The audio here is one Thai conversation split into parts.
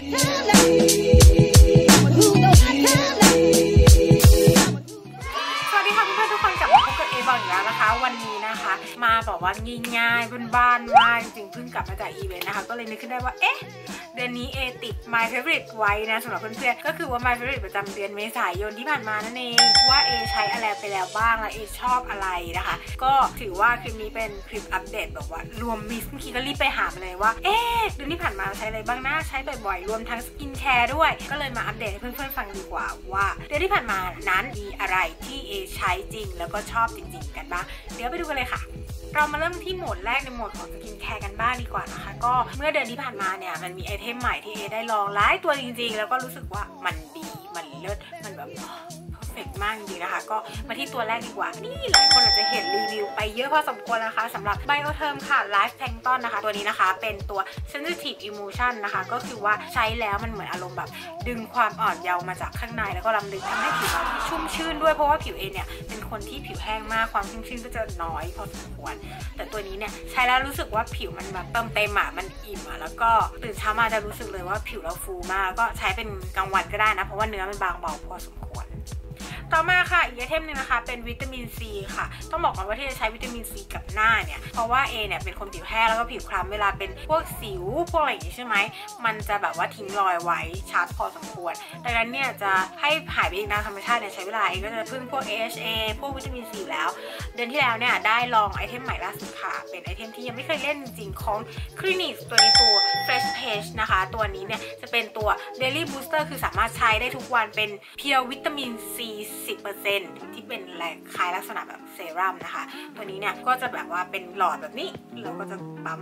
วันนี้นะคะมาบอกว่าง่ายๆบ้านๆมากจริงๆเพิ่งกลับมาจากอีเวนต์นะคะก็เลยนึกขึ้นได้ว่าเอ๊ะเดือนนี้ติด My Favorite ไว้นะสำหรับเพื่อนๆก็คือว่า My Favorite ประจำเดือนเมษายนที่ผ่านมานั่นเองว่าใช้อะไรไปแล้วบ้างและชอบอะไรนะคะก็ถือว่าคลิปนี้เป็นคลิปอัปเดตแบบว่ารวมมิสเมื่อกี้ก็รีบไปหามาเลยว่าเดือนที่ผ่านมาใช้อะไรบ้างนะใช้บ่อยๆรวมทั้งสกินแคร์ด้วยก็เลยมาอัปเดตให้เพื่อนๆฟังดีกว่าว่าเดือนที่ผ่านมานั้นมีอะไรที่ใช้จริงแล้วก็ชอบจริงๆกันบ้างเดี๋ยวไปดูกันเลยค่ะเรามาเริ่มที่โหมดแรกในโหมดของสกินแคร์กันบ้างดีกว่านะคะก็เมื่อเดือนที่ผ่านมาเนี่ยมันมีไอเทมใหม่ที่ได้ลองหลายตัวจริงๆแล้วก็รู้สึกว่ามันดีมันเลิศมันแบบเพอร์เฟกต์มากจริงๆนะคะก็มาที่ตัวแรกดีกว่านี่หลายคนอาจจะเห็นรีวิวไปเยอะพอสมควรนะคะสำหรับ Biotherm ค่ะ Life Plankton นะคะตัวนี้นะคะเป็นตัว Sensitive Emulsion นะคะก็คือว่าใช้แล้วมันเหมือนอารมณ์แบบดึงความอ่อนเยาว์มาจากข้างในแล้วก็ล้ำลึกทำให้ผิวเราชุ่มชื่นด้วยเพราะว่าผิวเนี่ยเป็นคนที่ผิวแห้งมากความชุ่มชื่นก็จะน้อยพอสมควรแต่ตัวนี้เนี่ยใช้แล้วรู้สึกว่าผิวมันแบบเติมเต็มมันอิ่มแล้วก็ตื่นเช้ามาจะรู้สึกเลยว่าผิวเราฟูมากก็ใช้เป็นกลางวันก็ได้นะเพราะว่าเนื้อมันบางเบาพอสมควรต่อมาค่ะอีกไอเทมนึงนะคะเป็นวิตามินซีค่ะต้องบอกก่อนว่าที่จะใช้วิตามินซีกับหน้าเนี่ยเพราะว่าเนี่ยเป็นคนผิวแห้งแล้วก็ผิวคล้ำเวลาเป็นพวกสิวพวกอะไรอย่างนี้ใช่ไหมมันจะแบบว่าทิ้งรอยไว้ชัดพอสมควรดังนั้นเนี่ยจะให้หายไปเองตามธรรมชาติเนี่ยใช้เวลาก็จะพึ่งพวก AHA พวกวิตามินซีอยู่แล้วเดือนที่แล้วเนี่ยได้ลองไอเทมใหม่ล่าสุดค่ะเป็นไอเทมที่ยังไม่เคยเล่นจริงของคลินิกตัวนี้ตัว Fresh Page นะคะตัวนี้เนี่ยจะเป็นตัว Daily Booster คือสามารถใช้ได้ทุกวันเป็นเพียววิตามินซี 10% ที่เป็นคล้ายลักษณะแบบเซรั่มนะคะตัวนี้เนี่ยก็จะแบบว่าเป็นหลอดแบบนี้แล้วก็จะปั๊ม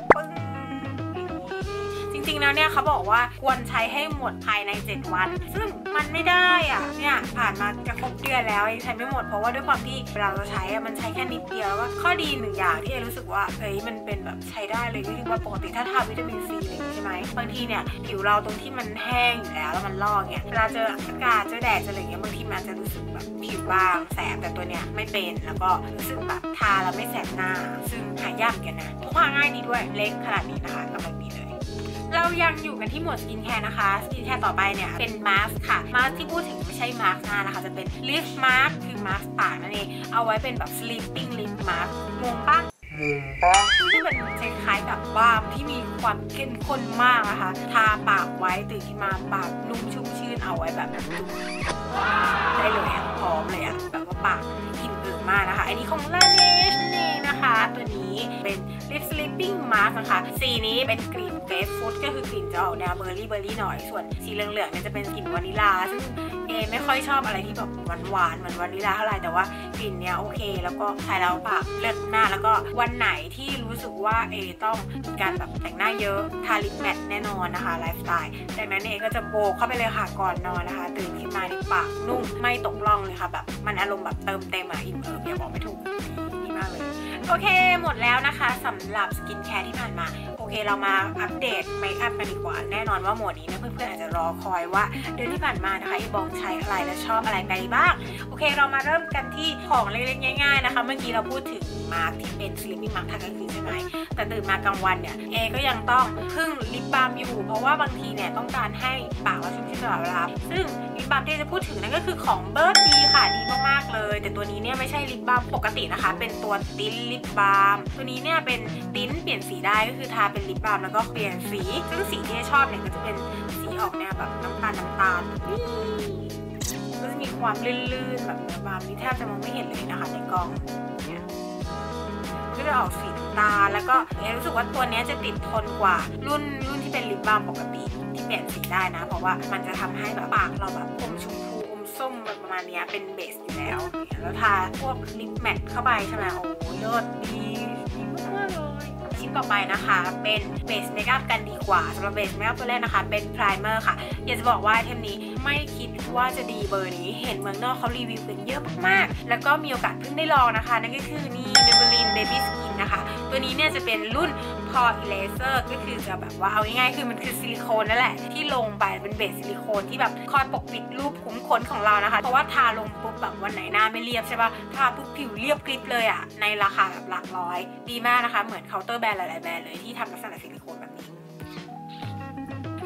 จริงๆแล้วเนี่ยเขาบอกว่าควรใช้ให้หมดภายใน7วันซึ่งมันไม่ได้เนี่ยผ่านมาจะครบเดือนแล้วยังใช้ไม่หมดเพราะว่าด้วยความที่เราใช้มันใช้แค่นิดเดียวแล้วก็ข้อดีหนึ่งอย่างที่รู้สึกว่ามันเป็นแบบใช้ได้เลยก็คือว่าปกติถ้าทาวิตามินซีอะไรใช่ไหมบางทีเนี่ยผิวเราตรงที่มันแห้งอยู่แล้วมันลอกเนี่ยเวลาเจออากาศเจอแดดเจออะไรเงี้ยบางทีมันจะรู้สึกแบบผิวบางแสบแต่ตัวเนี้ยไม่เป็นแล้วก็รู้สึกแบบทาแล้วไม่แสบหน้าซึ่งหายากกันนะพกพาง่ายดีด้วยเล็กขนาดนี้นะคะกำลังดีเลยเรายังอยู่กันที่หมวดสกินแคร์นะคะสกินแคร์ต่อไปเนี่ยเป็นมาสก์ค่ะมาสก์ที่พูดถึงไม่ใช่มาสก์หน้านะคะจะเป็นลิปมาสก์คือมาสก์ปากนั่นเองเอาไว้เป็นแบบ sleeping lip mask งงปะที่เป็นคล้ายๆกับบาล์มที่มีความเข้มข้นมากนะคะทาปากไว้ตื่นขึ้นมาปากนุ่มชุ่มชื่นเอาไว้แบบจุ๊บได้เลยพร้อมเลยแบบว่าปากอิ่มเอิบมากนะคะอันนี้ของ Laneige นี่นะคะตัวนี้เป็น lip sleeping mask นะคะสีนี้เป็นกลิ่นเกรปฟรุตก็คือกลิ่นจะออกแนวเบอร์รี่หน่อยส่วนสีเหลืองๆเนี่ยจะเป็นกลิ่นวานิลาซึ่งไม่ค่อยชอบอะไรที่แบบหวานเหมือนวานิลาเท่าไหร่แต่ว่ากลิ่นเนี้ยโอเคแล้วก็ใช้แล้วปากเลิศหน้าแล้วก็วันไหนที่รู้สึกว่าต้องมีการแบบแต่งหน้าเยอะทาลิปแมทแน่นอนนะคะไลฟ์สไตล์ดังนั้นก็จะโบกเข้าไปเลยค่ะก่อนนอนนะคะตื่นขึ้นมาในปากนุ่มไม่ตกล่องเลยค่ะแบบมันอารมณ์แบบเติมเต็มอิ่มเอิบบอกไม่ถูกดีมากเลยโอเคหมดแล้วนะคะสำหรับสกินแคร์ที่ผ่านมาโอเคเรามาอัปเดตเมคอัพกันดีกว่าแน่นอนว่าหมวดนี้นะเพื่อนๆอาจจะรอคอยว่าเดือนที่ผ่านมานะคะบองใช้อะไรและชอบอะไรไปบ้างโอเคเรามาเริ่มกันที่ของเล็กๆง่ายๆนะคะเมื่อกี้เราพูดถึงมาร์คที่เป็นสลิปปิ้งมาร์คทางกลางคืนใช่ไหมแต่ตื่นมากลางวันเนี่ยก็ยังต้องพึ่งลิปบาล์มอยู่เพราะว่าบางทีเนี่ยต้องการให้ปากเราชุ่มชื่นตลอดเวลาซึ่งลิปบาล์มที่จะพูดถึงนั่นก็คือของเบิร์ดดีค่ะดีมากๆเลยแต่ตัวนี้เนี่ยไม่ใช่ลิปบาล์มปกตินะคะเป็นตัวติ้นลิปบาล์มตัวนี้เนี่ยเป็นติ้นเปลี่ยนสีได้ก็คือทาเป็นลิปบาล์มแล้วก็เปลี่ยนสีซึ่งสีที่ชอบเนี่ยก็จะเป็นสีออกแนวแบบน้ำตาลก็จะมีความลื่นๆแบบบาล์มนี่แทบจะมองไม่เห็นเลยนะคะในกล้องเนี่ยก็จะออกสีน้ำตาลแล้วก็รู้สึกว่าตัวนี้จะติดทนกว่ารุ่นที่เป็นลิปบาล์มปกติที่เปลี่ยนสีได้นะเพราะว่ามันจะทำให้แบบปากเราแบบอมชมพูอมส้มประมาณนี้เป็นเบสอยู่แล้วทาพวกลิปแมทเข้าไปใช่ไหมโอ้เลิศดีมากเลยชิ้นต่อไปนะคะเป็นเบสเมคอัพกันดีกว่าสำหรับเบสเมคอัพตัวแรกนะคะเป็นไพรเมอร์ค่ะอยากจะบอกว่าไอเทมนี้ไม่คิดว่าจะดีเบอร์นี้เห็นเมืองนอกเขารีวิวกันเยอะมากๆแล้วก็มีโอกาสเพิ่งได้ลองนะคะนั่นก็คือนี่ Maybelline Baby Skin นะคะตัวนี้เนี่ยจะเป็นรุ่น Pore Eraser ก็คือจะแบบว่าเอาง่ายๆคือมันคือซิลิโคนนั่นแหละที่ลงไปเป็นเบสซิลิโคนที่แบบคอยปกปิดรูปขุมขนของเรานะคะเพราะว่าทาลงปุ๊บแบบวันไหนหน้าไม่เรียบใช่ปะทาปุ๊บผิวเรียบกริบเลยในราคาแบบหลักร้อยดีมากนะคะเหมือนเคาน์เตอร์แบรนด์หลายๆแบรนด์เลยที่ทำลักษณะซิลิโคนแบบนี้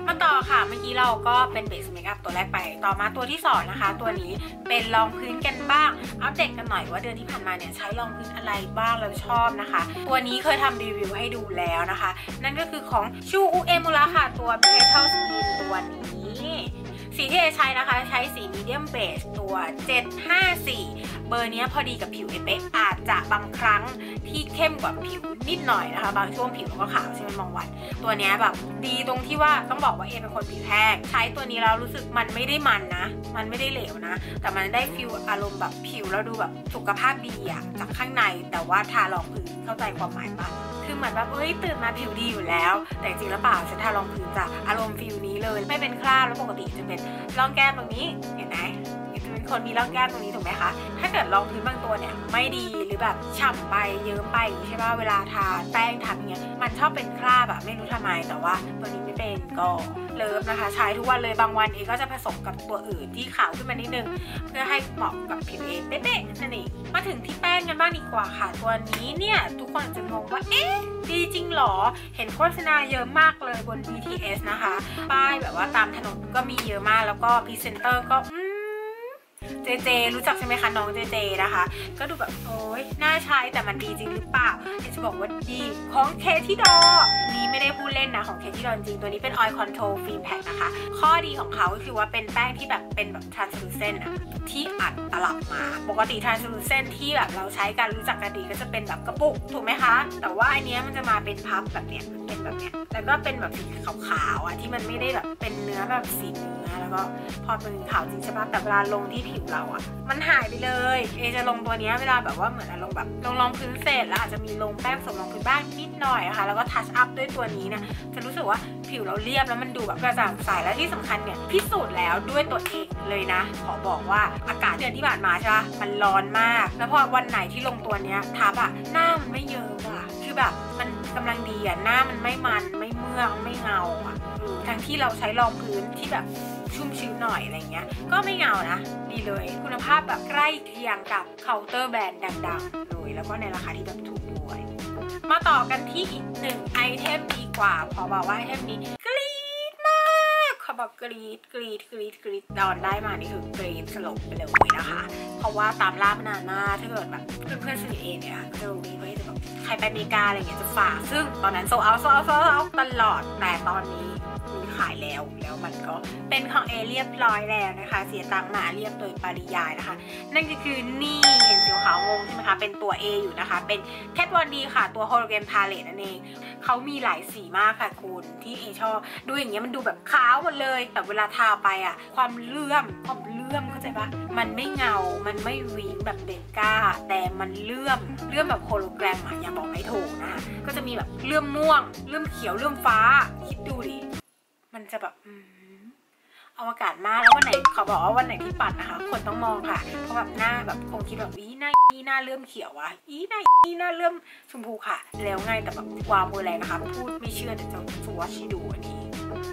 มาต่อค่ะเมื่อกี้เราก็เป็นเบสเมคอัพตัวแรกไปต่อมาตัวที่2นะคะตัวนี้เป็นรองพื้นกันบ้างอัปเดตกันหน่อยว่าเดือนที่ผ่านมาเนี่ยใช้รองพื้นอะไรบ้างเราชอบนะคะตัวนี้เคยทำรีวิวให้ดูแล้วนะคะนั่นก็คือของชูอุเอมุระค่ะตัว Petal Skin ตัวนี้สีที่ใช้นะคะใช้สีมีเดียมเบจตัว754เบอร์นี้พอดีกับผิวเป๊ะอาจจะบางครั้งที่เข้มกว่าผิวนิดหน่อยนะคะบางช่วงผิวก็ขาวใช่ไหมบางวันตัวนี้แบบดีตรงที่ว่าต้องบอกว่าเป็นคนผิวแห้งใช้ตัวนี้แล้วรู้สึกมันไม่ได้มันนะมันไม่ได้เหลวนะแต่มันได้ฟิลอารมณ์แบบผิวแล้วดูแบบสุขภาพดีอะจากข้างในแต่ว่าทารองพื้นเข้าใจความหมายปะคือเหมือนแบบตื่นมาผิวดีอยู่แล้วแต่จริงแล้วเปล่าฉันทารองพื้นจะอารมณ์ฟิลนี้เลยไม่เป็นคราบแล้วปกติจะเป็นร่องแก้มตรงนี้เห็นไหมจะเป็นคนมีร่องแก้มตรงนี้ถูกไหมคะถ้าเกิดรองพื้นบางตัวเนี่ยไม่ดีหรือแบบฉ่ำไปเยิ้มไปใช่ป่ะเวลาทาแป้งทำอย่างเงี้ยมันชอบเป็นคราบอะไม่รู้ทำไมแต่ว่าตัวนี้ไม่เป็นก็เลิฟนะคะใช้ทุกวันเลยบางวันเองก็จะผสมกับตัวอื่นที่ขาวขึ้นมานิดนึงเพื่อให้เหมาะกับผิวเป๊ะๆนั่นเองมาถึงที่แป้งกันบ้างดีกว่าค่ะตัวนี้เนี่ยทุกคนจะงงว่าดีจริงหรอเห็นโฆษณาเยอะมากเลยบน BTS นะคะป้ายแบบว่าตามถนนก็มีเยอะมากแล้วก็พรีเซนเตอร์ก็เจเจรู้จักใช่ไหมคะน้องเจเจนะคะก็ดูแบบโอ๊ยน่าใช้แต่มันดีจริงหรือเปล่าจะบอกว่าดีของเคที่ดอนี้ไม่ได้พูดเล่นนะของเคที่ดอจริงตัวนี้เป็น Oil Control Film Pack นะคะข้อดีของเขาก็คือว่าเป็นแป้งที่แบบเป็นแบบ translucent อะที่อัดตลับมาปกติ translucent ที่แบบเราใช้กันรู้จักกันดีก็จะเป็นแบบกระปุกถูกไหมคะแต่ว่าอันนี้มันจะมาเป็นพับแบบเนี้ยเป็นแบบเนี้ยแล้วก็เป็นแบบสีขาวๆอะที่มันไม่ได้แบบเป็นเนื้อแบบสีเนื้อแล้วก็พอเป็นขาวจริงใช่ปะแต่เวลาลงที่ผิวเราอะมันหายไปเลยจะลงตัวนี้เวลาแบบว่าเหมือนลงแบบลงรองพื้นเสร็จแล้วอาจจะมีลงแป้งผสมรองพื้นบ้างนิดหน่อยนะคะแล้วก็ทัชอัพด้วยตัวนี้เนี่ยจะรู้สึกว่าผิวเราเรียบแล้วมันดูแบบกระจ่างใสและที่สำคัญเนี่ยพิสูจน์แล้วด้วยตัวเองเลยนะขอบอกว่าอากาศเดือนที่ผ่านมาใช่ปะมันร้อนมากแล้วพอวันไหนที่ลงตัวเนี้ยทับอะหน้ามันไม่เยิ้มอะคือแบบมันกำลังดีอะหน้ามันไม่มันไม่เมือกไม่เงาอะทั้งที่เราใช้รองพื้นที่แบบชุ่มชื้นหน่อยอะไรเงี้ยก็ไม่เงานะดีเลยคุณภาพแบบใกล้เคียงกับเคาน์เตอร์แบรนด์ดังๆเลยแล้วก็ในราคาที่แบบถูกด้วยมาต่อกันที่อีก1ไอเทมดีกว่าพอบอกว่าไอเทมนี้กรี๊ดมากเขาบอกกรี๊ดดอนได้มานี่คือกรี๊ดสลบไปเลยนะคะเพราะว่าตามล่ามานานมากถ้าเกิดแบบเพื่อนๆสนิทเองเนี่ยจะรู้ดีว่าจะแบบใครไปอเมริกาอะไรเงี้ยจะฝากซึ่งตอนนั้นโซเอาตลอดแต่ตอนนี้ขายแล้วมันก็เป็นของเรียบร้อยแล้วนะคะเสียตังค์มาเรียบโดยปริยายนะคะนั่นก็คือนี่เห็นสีขาวงงใช่ไหมคะเป็นตัว A อยู่นะคะเป็นแคทวอนดีค่ะตัวโฮโลแกรมพาเลตนั่นเองเขามีหลายสีมากค่ะคุณที่ชอบดูอย่างเงี้ยมันดูแบบขาวหมดเลยแต่เวลาทาไปอ่ะความเลื่อมเข้าใจปะมันไม่เงามันไม่วิงแบบเบก้าแต่มันเลื่อมแบบโฮโลแกรมอ่ะอย่าบอกไม่ถูกนะก็จะมีแบบเลื่อมม่วงเลื่อมเขียวเลื่อมฟ้าคิดดูดิมันจะแบบอวกาศมากแล้ววันไหนเขาบอกว่าวันไหนที่ปัดนะคะคนต้องมองค่ะเพราะแบบหน้าแบบคงคิดแบบหน้าเริ่มเขียวอะหน้าเริ่มชมพูค่ะแล้วไงแต่แบบวาวเบอร์แรงนะคะพูดไม่เชื่อแต่จะสวอชให้ดูอันนี้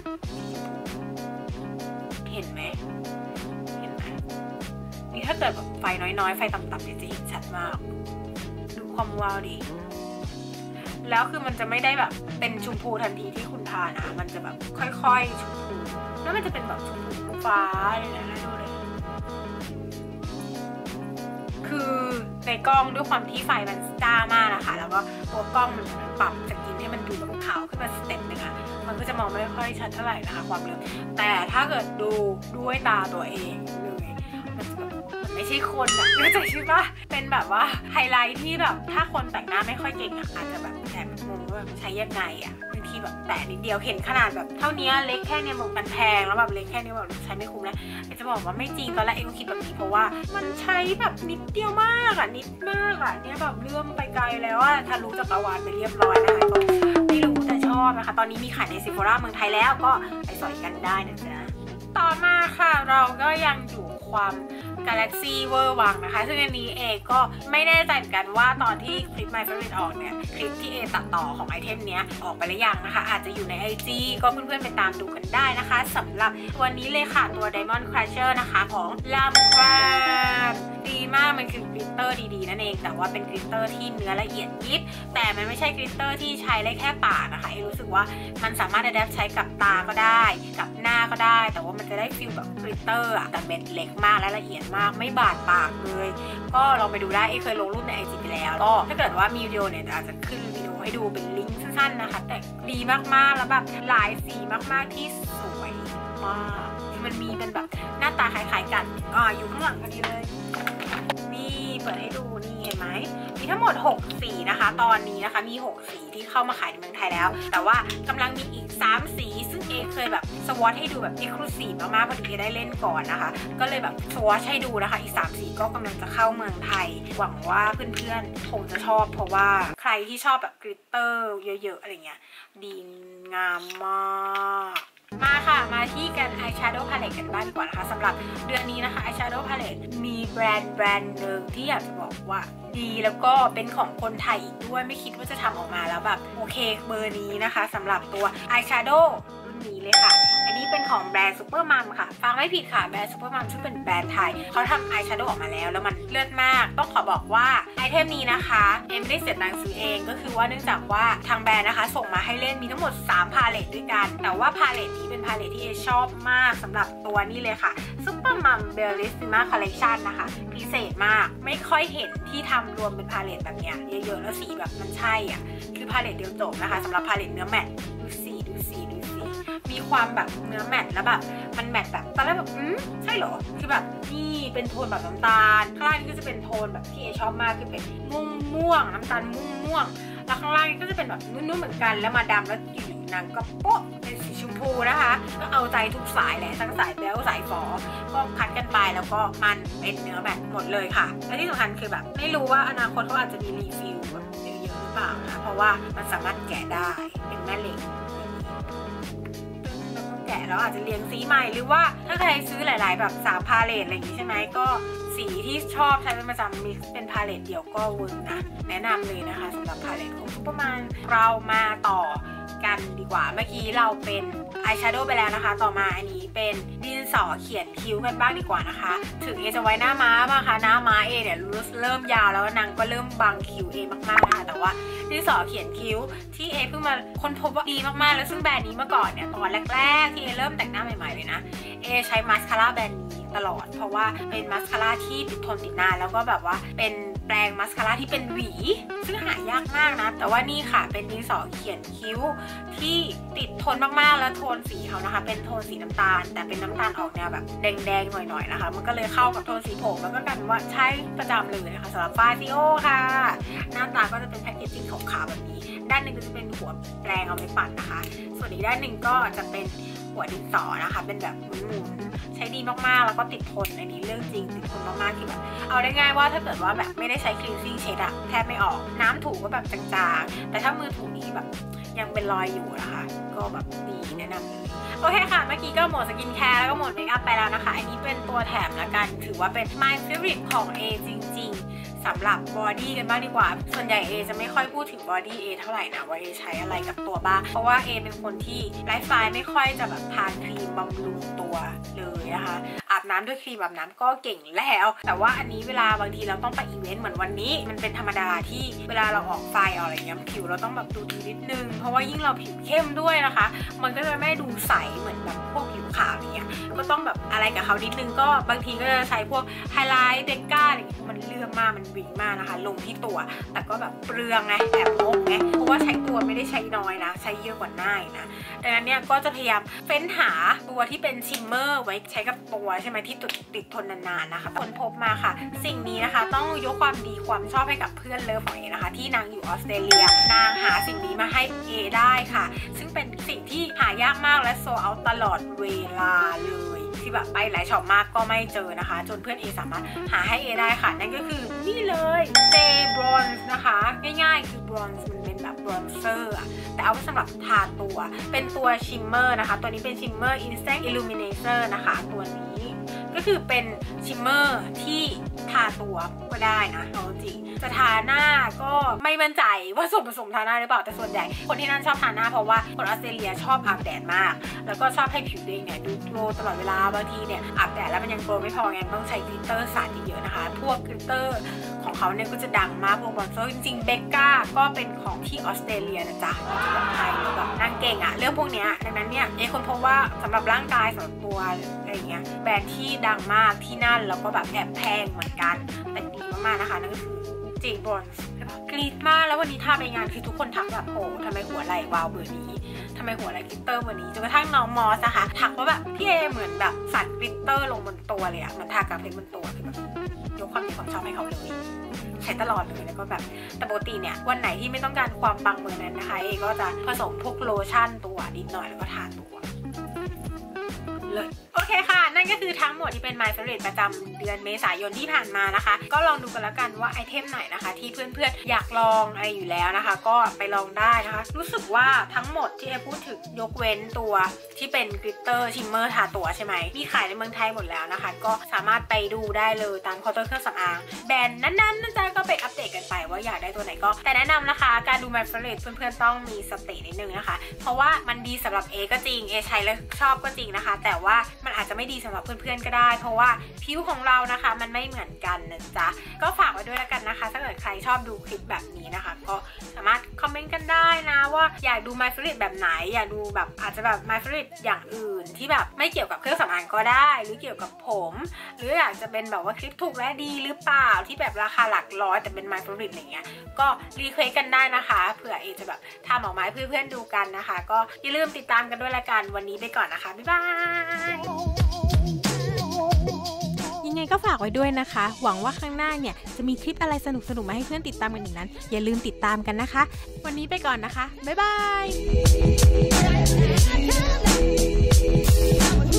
เห็นไหมนี่ถ้าเกิดแบบไฟน้อยๆไฟต่ำๆจะเห็นชัดมากดูความวาวดิแล้วคือมันจะไม่ได้แบบเป็นชมพูทันทีที่คุณทานะมันจะแบบค่อยๆชมพูแล้วมันจะเป็นแบบชมพูฟ้าเลยนะดูเลยคือในกล้องด้วยความที่ไฟมันจ้ามากนะคะแล้วก็ตัวกล้องมันปรับสกินให้มันดูแบบขาวขึ้นมาสเต็ปนึงอะมันก็จะมองไม่ค่อยชัดเท่าไหร่นะคะความเลือแต่ถ้าเกิดดูด้วยตาตัวเองเลยมันไม่ใช่คนอะเข้าใจใช่ปะเป็นแบบว่าไฮไลท์ที่แบบถ้าคนแต่งหน้าไม่ค่อยเก่งอะอาจจะแบบแอบงงว่าใช้ยังไงอะบางทีแบบแต่นิดเดียวเห็นขนาดแบบเท่านี้เล็กแค่นี้บอกมันแพงแล้วแบบเล็กแค่นี้แบบใช้ไม่คุ้มแล้วจะบอกว่าไม่จริงตอนแรกก็คิดแบบนี้เพราะว่ามันใช้แบบนิดเดียวมากอะนิดมากอะเนี่ยแบบเลื่อมไปไกลแล้วอะถ้ารู้จักรวาลไปเรียบร้อยนะคะก็ไม่รู้แต่ชอบนะคะตอนนี้มีขายใน Sephora เมืองไทยแล้วก็ไปสอยกันได้นะจ๊ะต่อมาค่ะเราก็ยังอยู่ความGalaxy เวอร์วังนะคะซึ่งอันนี้เอก็ไม่แน่ใจเหมือนกันว่าตอนที่คลิป My Favorite ออกเนี่ยคลิปที่เอตัดต่อของไอเทมเนี้ยออกไปหรือยังนะคะอาจจะอยู่ใน IG ก็เพื่อนๆไปตามดูกันได้นะคะสำหรับตัวนี้เลยค่ะตัว Diamond Crusher นะคะของ Lamcraft ดีมากมันคือกลิตเตอร์ดีๆนั่นเองแต่ว่าเป็นกลิตเตอร์ที่เนื้อละเอียดยิบแต่มันไม่ใช่กลิตเตอร์ที่ใช้ได้แค่ปากนะคะเอรู้สึกว่ามันสามารถใช้กับตาก็ได้กับหน้าก็ได้แต่ว่ามันจะได้ฟีลแบบกลิตเตอร์อะแต่เม็ดเล็กมากและละเอียดมากไม่บาดปากเลยก็ลองไปดูได้เคยลงรูปใน IG ไปแล้วก็ถ้าเกิดว่ามีวิดีโอเนี่ยอาจจะขึ้นวิดีโอให้ดูเป็นลิงก์สั้นๆนะคะแต่ดีมากๆแล้วแบบหลายสีมากๆที่สวยมากมันมีเป็นแบบหน้าตาคล้ายๆกันอยู่ข้างหลังกันนี้เลยนี่เปิดให้ดูนี่เห็นไหมมีทั้งหมด6สีนะคะตอนนี้นะคะมี6สีที่เข้ามาขายในเมืองไทยแล้วแต่ว่ากำลังมีอีก3สีซึ่งเอเคยแบบสวอตให้ดูแบบเอ็กซ์คลูซีฟมากๆพอดีได้เล่นก่อนนะคะก็เลยแบบสวอตให้ดูนะคะอีก3สีก็กำลังจะเข้าเมืองไทยหวังว่าเพื่อนๆคงจะชอบเพราะว่าใครที่ชอบแบบกลิตเตอร์เยอะๆอะไรเงี้ยดีงามมากมาค่ะมาที่กัน Eyeshadow Palette กันบ้างดีกว่านะคะสำหรับเดือนนี้นะคะ Eyeshadow Palette มีแบรนด์หนึ่งที่อยากจะบอกว่าดีแล้วก็เป็นของคนไทยอีกด้วยไม่คิดว่าจะทำออกมาแล้วแบบโอเคเบอร์นี้นะคะสำหรับตัว Eyeshadow รุ่นนี้เลยค่ะอันนี้เป็นของแบรนด์ Super Mum ค่ะฟังไม่ผิดค่ะแบรนด์ Super Mum ซึ่งเป็นแบรนด์ไทยเขาทำ Eyeshadow ออกมาแล้วมันเลิศมากต้องขอบอกว่าไอเทมนี้นะคะเอไม่ได้เสียตังค์ซื้อเองก็คือว่าเนื่องจากว่าทางแบรนด์นะคะส่งมาให้เล่นมีทั้งหมด3พาเลตด้วยกันแต่ว่าพาเลตนี้เป็นพาเลตที่เอชอบมากสำหรับตัวนี้เลยค่ะ Super Mum Bellissima Collection นะคะพิเศษมากไม่ค่อยเห็นที่ทำรวมเป็นพาเลตแบบเนี้ยเยอะๆแล้วสีแบบมันใช่อ่ะคือพาเลตเดียวจบนะคะสำหรับพาเลตเนื้อแมตต์ดูสีมีความแบบเนื้อแมตต์แล้วแบบมันแมตต์แบบตอนแรกแบบใช่เหรอคือแบบนี่เป็นโทนแบบน้ำตาลข้างล่างก็จะเป็นโทนแบบที่เอชอบมากคือเป็นม่วงน้ำตาลม่วงแล้วข้างล่างก็จะเป็นแบบนุ่มๆเหมือนกันแล้วมาดำแล้วอยู่นางก็โป๊ะเป็นสีชมพูนะคะก็เอาใจทุกสายแหละทั้งสายแบ๊วสายฝอก็คัดกันไปแล้วก็มันเป็นเนื้อแมตต์หมดเลยค่ะและที่สำคัญคือแบบไม่รู้ว่าอนาคตเขาอาจจะมีรีฟิลแบบเยอะๆหรือเปล่านะเพราะว่ามันสามารถแกะได้เป็นแม่เหล็กแกะแล้วอาจจะเรียงสีใหม่หรือว่าถ้าใครซื้อหลายๆแบบ3พาเลตอะไรอย่างนี้ใช่ไหมก็สีที่ชอบใช้เป็นประจำมิกซ์เป็นพาเลตเดียวก็เวิร์กนะแนะนำเลยนะคะสำหรับพาเลตของซุปเปอร์แมนเรามาต่อกันดีกว่าเมื่อกี้เราเป็นอายแชโดว์ไปแล้วนะคะต่อมาอันนี้เป็นดินสอเขียนคิ้วกันบ้างดีกว่านะคะถึงเอจะไว้หน้าม้าบ้างคะหน้าม้าเอเนี่ยเริ่มยาวแล้วนางก็เริ่มบังคิ้วเอมากๆนะคะแต่ว่าดินสอเขียนคิ้วที่เอเพิ่งมาค้นพบว่าดีมากๆแล้วซึ่งแบรนด์นี้เมื่อก่อนเนี่ยตอนแรกๆที่เอเริ่มแต่งหน้าใหม่ๆเลยนะเอใช้มาสคาร่าแบรนด์นี้ตลอดเพราะว่าเป็นมาสคาร่าที่ติดทนติดนานแล้วก็แบบว่าเป็นแปรงมาสคาร่าที่เป็นหวีซึ่งหายากมากนะแต่ว่านี่ค่ะเป็นดินสอเขียนคิ้วที่ติดทนมากๆแล้วโทนสีเขานะคะเป็นโทนสีน้ำตาลแต่เป็นน้ำตาลออกแนวแบบแดงๆหน่อยๆนะคะมันก็เลยเข้ากับโทนสีผมแล้วก็กลายเป็นว่าใช้ประจำเลยนะคะสำหรับฟาซิโอค่ะหน้าตาก็จะเป็นแพคเกจจิ้งขาวๆแบบนี้ด้านหนึ่งก็จะเป็นหัวแปรงเอาไว้ปัดนะคะส่วนอีกด้านหนึ่งก็จะเป็นหัวดินสอนะคะเป็นแบบหมุนๆใช้ดีมากๆแล้วก็ติดทนอันนี้เรื่องจริงติดทนมากๆที่แบบเอาได้ง่ายว่าถ้าเกิดว่าแบบไม่ได้ใช้คลีนซิ่งเช็ดอะแทบไม่ออกน้ำถูก็แบบจางๆแต่ถ้ามือถูนี่แบบยังเป็นรอยอยู่นะคะก็แบบดีแนะนำเลยโอเคค่ะเมื่อกี้ก็หมดสกินแคร์แล้วก็หมดเมคอัพไปแล้วนะคะอันนี้เป็นตัวแถมละกันถือว่าเป็น My Favorite ของ A จริงๆสำหรับบอดี้กันบ้างดีกว่าส่วนใหญ่ A จะไม่ค่อยพูดถึงบอดี้ A เท่าไหร่นะว่า A ใช้อะไรกับตัวบ้างเพราะว่า A เป็นคนที่ไลฟ์สไตล์ไม่ค่อยจะแบบทานครีมบำรุงตัวเลยนะคะอาบน้ำด้วยครีมอาบน้ำก็เก่งแล้วแต่ว่าอันนี้เวลาบางทีเราต้องไปอีเวนต์เหมือนวันนี้มันเป็นธรรมดาที่เวลาเราออกไฟออกอะไรเงี้ยผิวเราต้องแบบดูดีนิดนึงเพราะว่ายิ่งเราผิวเข้มด้วยนะคะมันก็จะไม่ดูใสเหมือนแบบพวกผิวขาวอย่างเงี้ยก็ต้องแบบอะไรกับเขานิดนึงก็บางทีก็จะใช้พวกไฮไลท์เบกก้าอะไรอย่างเงี้ยมันเลื่อมมากมันวิงมากนะคะลงที่ตัวแต่ก็แบบเปลืองไงแอบงกไงเพราะว่าใช้ตัวไม่ได้ใช้น้อยนะใช้เยอะกว่าหน้านะดังนั้นเนี่ยก็จะพยายามเฟ้นหาตัวที่เป็นชิมเมอร์ไว้ใช้กับตัวใช่ไหมที่ติดทนนานๆนะคะค้นพบมาค่ะสิ่งนี้นะคะต้องยกความดีความชอบให้กับเพื่อนเลิฟของเอนะคะที่นางอยู่ออสเตรเลียนางหาสิ่งนี้มาให้เอได้ค่ะซึ่งเป็นสิ่งที่หายากมากและโซเอาตลอดเวลาเลยที่แบบไปหลายช็อปมากก็ไม่เจอนะคะจนเพื่อนเอสามารถหาให้เอได้ค่ะนั่นก็คือนี่เลย J Bronze นะคะง่ายๆคือ Bronze มันเป็นแบบ bronzer อะแต่เอาไว้สำหรับทาตัวเป็นตัวชิมเมอร์นะคะตัวนี้เป็นชิมเมอร์ Insect Illuminator นะคะตัวนี้ก็คือเป็นชิมเมอร์ที่ทาตัวก็ได้นะเอาจริงจะทาหน้าก็ไม่มั่นใจว่าส่วนผสมทาหน้าหรือเปล่าแต่ส่วนใหญ่คนที่นั่นชอบทาหน้าเพราะว่าคนออสเตรเลียชอบอาบแดดมากแล้วก็ชอบให้ผิวตัวเองเนี่ยดูโกลว์ตลอดเวลาบางทีเนี่ยอาบแดดแล้วมันยังโกลว์ไม่พอไงต้องใช้กลิตเตอร์สาดเยอะๆนะคะพวกกลิตเตอร์ของเขาเนี่ยก็จะดังมากพวกบอนโซจริงๆเบกก้าก็เป็นของที่ออสเตรเลียนะจ๊ะแบบไทยแบบนางเก่งอะเรื่องพวกเนี้ยดังนั้นเนี่ยคนพบว่าสำหรับร่างกายสำหรับตัวอะไรเงี้ยแบรนด์ที่ดังมากที่นั่นแล้วก็แบบแอบแพงเหมือนกันแต่ดีมากๆนะคะนั่นก็คือจีบอนกรี๊ดมากแล้ววันนี้ทาไปงานคือทุกคนทักแบบโอ้ทำไมหัวไหล่วาวเบอร์นี้ทำไมหัวไหล่กลิตเตอร์เบอร์นี้จนกระทั่งน้องมอสนะคะทักว่าแบบพี่เอเหมือนแบบสัตว์กลิตเตอร์ลงบนตัวเลยอะเหมือนทากาเพชรบนตัวคือแบบยกความดีความชอบให้เขาเลยใช้ตลอดเลยแล้วก็แบบแต่ปกติเนี่ยวันไหนที่ไม่ต้องการความปังเบอร์นั้นนะคะเอก็จะผสมพวกโลชั่นตัวนิดหน่อยแล้วก็ทาตัวเลยโอเคค่ะนั่นก็คือทั้งหมดที่เป็น My Favorite ประจำเดือนเมษายนที่ผ่านมานะคะก็ลองดูกันแล้วกันว่าไอเทมไหนนะคะที่เพื่อนๆอยากลองอะไรอยู่แล้วนะคะก็ไปลองได้นะคะรู้สึกว่าทั้งหมดที่เอพูดถึงยกเว้นตัวที่เป็นกลิตเตอร์ชิมเมอร์ทาตัวใช่ไหมมีขายในเมืองไทยหมดแล้วนะคะก็สามารถไปดูได้เลยตามเคาน์เตอร์เครื่องสำอางแบรนด์นั้นๆนะจ๊ะก็ไปอัปเดตกันไปว่าอยากได้ตัวไหนก็แต่แนะนำนะคะการดู My Favorite เพื่อนๆต้องมีสตินิดนึงนะคะเพราะว่ามันดีสำหรับเอก็จริงเอใช้แล้วชอบก็จริงนะคะแต่ว่ามันอาจจะไม่ดีสำหรับเพื่อนๆก็ได้เพราะว่าผิวของเรานะคะมันไม่เหมือนกันนะจ๊ะก็ฝากไว้ด้วยแล้วกันนะคะถ้าเกิดใครชอบดูคลิปแบบนี้นะคะก็สามารถคอมเมนต์กันได้นะว่าอยากดู My Favorite แบบไหนอยากดูแบบอาจจะแบบ My Favorite อย่างอื่นที่แบบไม่เกี่ยวกับเครื่องสำอางก็ได้หรือเกี่ยวกับผมหรืออยากจะเป็นแบบว่าคลิปถูกและดีหรือเปล่าที่แบบราคาหลักร้อยแต่เป็น My Favorite อะไรเงี้ยก็รีเควสกันได้นะคะเผื่อเอจะแบบทำออกมาให้เพื่อนๆดูกันนะคะก็อย่าลืมติดตามกันด้วยละกันวันนี้ไปก่อนนะคะบ๊ายบายยังไงก็ฝากไว้ด้วยนะคะหวังว่าข้างหน้าเนี่ยจะมีคลิปอะไรสนุกๆมาให้เพื่อนติดตามกันอีกนั้นอย่าลืมติดตามกันนะคะวันนี้ไปก่อนนะคะบ๊ายบาย